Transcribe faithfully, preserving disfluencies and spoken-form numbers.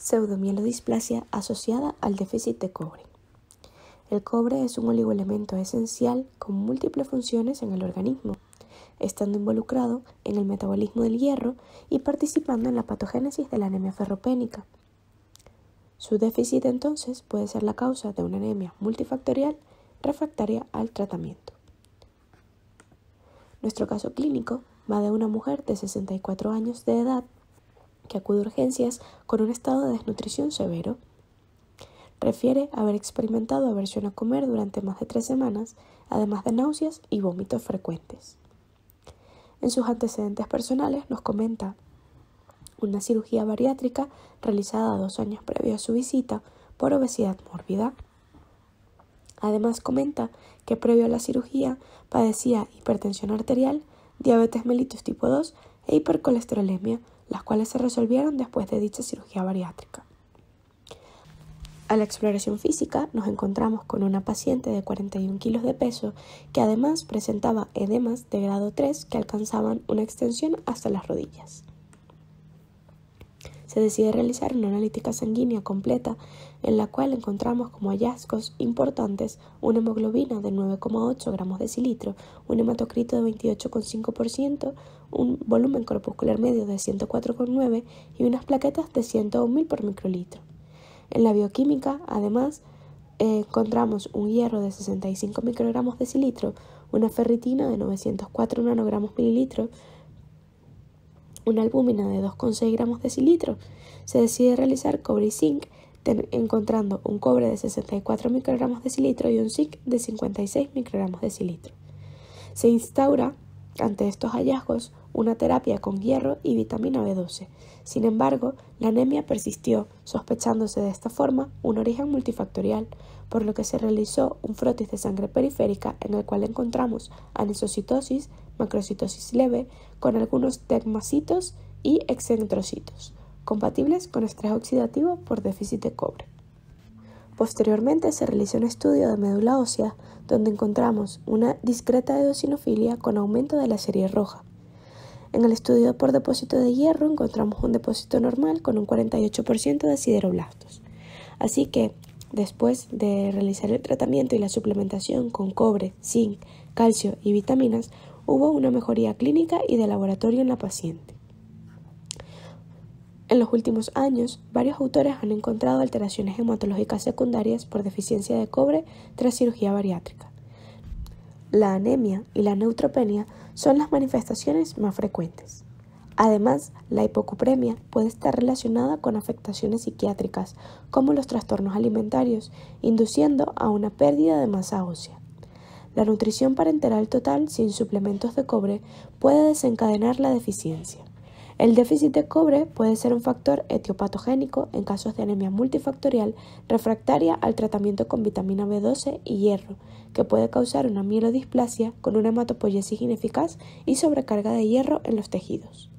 Pseudomielodisplasia asociada al déficit de cobre. El cobre es un oligoelemento esencial con múltiples funciones en el organismo, estando involucrado en el metabolismo del hierro y participando en la patogénesis de la anemia ferropénica. Su déficit entonces puede ser la causa de una anemia multifactorial refractaria al tratamiento. Nuestro caso clínico va de una mujer de sesenta y cuatro años de edad que acude a urgencias con un estado de desnutrición severo. Refiere haber experimentado aversión a comer durante más de tres semanas, además de náuseas y vómitos frecuentes. En sus antecedentes personales nos comenta una cirugía bariátrica realizada dos años previo a su visita por obesidad mórbida. Además comenta que previo a la cirugía padecía hipertensión arterial, diabetes mellitus tipo dos e hipercolesterolemia, las cuales se resolvieron después de dicha cirugía bariátrica. A la exploración física nos encontramos con una paciente de cuarenta y un kilos de peso que además presentaba edemas de grado tres que alcanzaban una extensión hasta las rodillas. Se decide realizar una analítica sanguínea completa en la cual encontramos como hallazgos importantes una hemoglobina de nueve coma ocho gramos decilitro, un hematocrito de veintiocho coma cinco por ciento, un volumen corpuscular medio de ciento cuatro coma nueve y unas plaquetas de ciento un mil por microlitro. En la bioquímica, además, eh, encontramos un hierro de sesenta y cinco microgramos decilitro, una ferritina de novecientos cuatro nanogramos mililitro, una albúmina de dos coma seis gramos decilitro. Se decide realizar cobre y zinc, ten, encontrando un cobre de sesenta y cuatro microgramos decilitro y un zinc de cincuenta y seis microgramos decilitro. Se instaura, ante estos hallazgos, una terapia con hierro y vitamina B doce. Sin embargo, la anemia persistió, sospechándose de esta forma un origen multifactorial, por lo que se realizó un frotis de sangre periférica en el cual encontramos anisocitosis, macrocitosis leve, con algunos tecmacitos y excentrocitos, compatibles con estrés oxidativo por déficit de cobre. Posteriormente se realizó un estudio de médula ósea donde encontramos una discreta eosinofilia con aumento de la serie roja. En el estudio por depósito de hierro encontramos un depósito normal con un cuarenta y ocho por ciento de sideroblastos. Así que, después de realizar el tratamiento y la suplementación con cobre, zinc, calcio y vitaminas, hubo una mejoría clínica y de laboratorio en la paciente. En los últimos años, varios autores han encontrado alteraciones hematológicas secundarias por deficiencia de cobre tras cirugía bariátrica. La anemia y la neutropenia son las manifestaciones más frecuentes. Además, la hipocupremia puede estar relacionada con afectaciones psiquiátricas, como los trastornos alimentarios, induciendo a una pérdida de masa ósea. La nutrición parenteral total sin suplementos de cobre puede desencadenar la deficiencia. El déficit de cobre puede ser un factor etiopatogénico en casos de anemia multifactorial refractaria al tratamiento con vitamina B doce y hierro, que puede causar una mielodisplasia con una hematopoiesis ineficaz y sobrecarga de hierro en los tejidos.